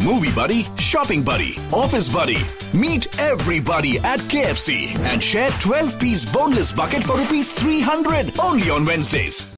Movie buddy, shopping buddy, office buddy. Meet everybody at KFC and share 12-piece boneless bucket for rupees 300 only on Wednesdays.